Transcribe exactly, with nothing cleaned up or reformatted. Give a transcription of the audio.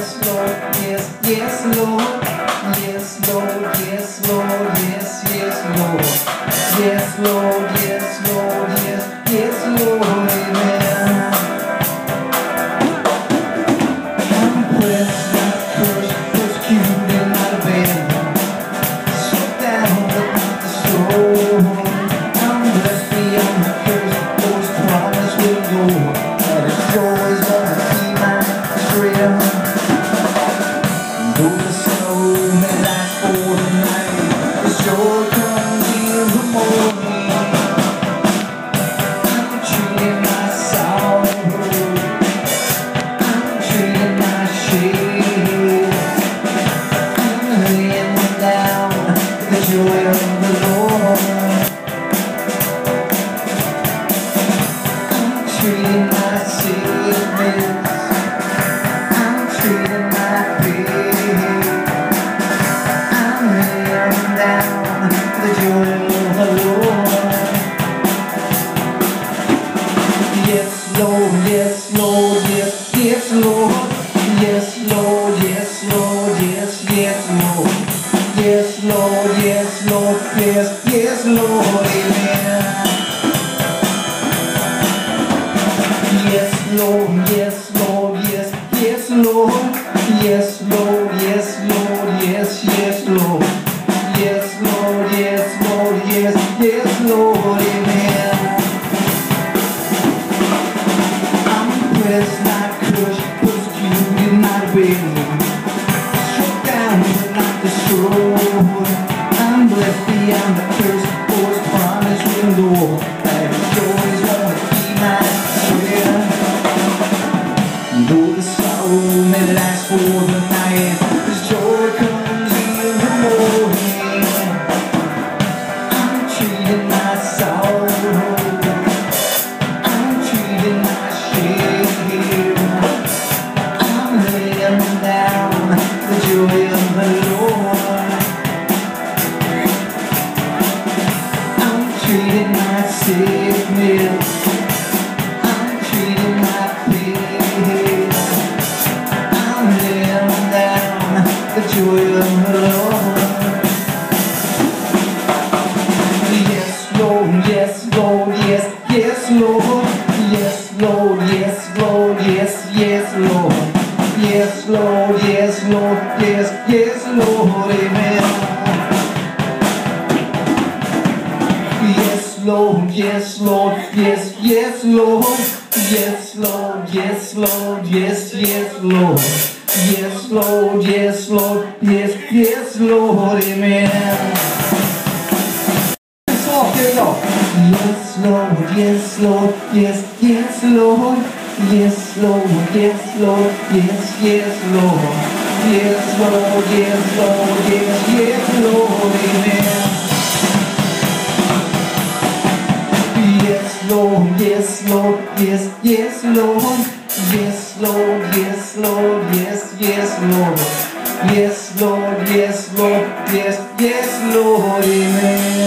yes, Lord, yes, yes, Lord, yes, Lord, yes, Lord, yes, yes, Lord, yes, Lord, yes, Lord, yes, yes, Lord, amen. I'm pressed, not crushed, persecuted, not abandoned, struck down but not destroyed. I'm blessed beyond the curse, those promised will go, that His joys gonna be my strength. Though the snow may last for the night, His joy comes in the morning. I'm treating my sorrow, I'm treating my shame, I'm laying down the joy of the Lord. I'm treating my sickness, I'm treating my pain, I'm laying down the joy of the Lord. Yes, Lord, yes, Lord, yes, yes, Lord, yes, Lord, yes, Lord, yes, yes, Lord, yes, Lord, yes, Lord, yes, yes, Lord, amen. Yes, Lord, yes, Lord, yes, yes, Lord, yes, Lord, yes, Lord, yes, yes, Lord, yes, Lord, yes, Lord, yes, yes, Lord, amen. I'm pressed, not crushed, persecuted, not abandoned, struck down but not destroyed. I'm blessed beyond the curse, for His promise will endure, that His joy is gonna be my strength. Though the sorrow may last for the night, His joy comes in the morning. I'm treating my sorrow, I'm treating my shame, I'm laying down the joy of the Lord. I'm treating my sickness, I'm treating my pain, I'm laying down the joy of the Lord. Yes, Lord, yes, Lord, yes, yes, Lord, yes, Lord, yes, Lord, yes, yes, Lord, yes, Lord, yes, Lord, yes, yes, Lord, amen. Yes, Lord, yes, Lord, yes, yes, Lord, yes, Lord, yes, Lord, yes, yes, Lord, yes, Lord, yes, Lord, yes, yes, Lord, amen. Yes, Lord, yes, Lord, yes, yes, Lord, yes, Lord, yes, Lord, yes, yes, Lord, yes, Lord, yes, Lord, yes, yes, Lord, amen. Yes, Lord, yes, Lord, yes, yes, Lord, yes, Lord, yes, Lord, yes, yes, Lord, yes, Lord, yes, Lord, yes, yes, Lord, amen.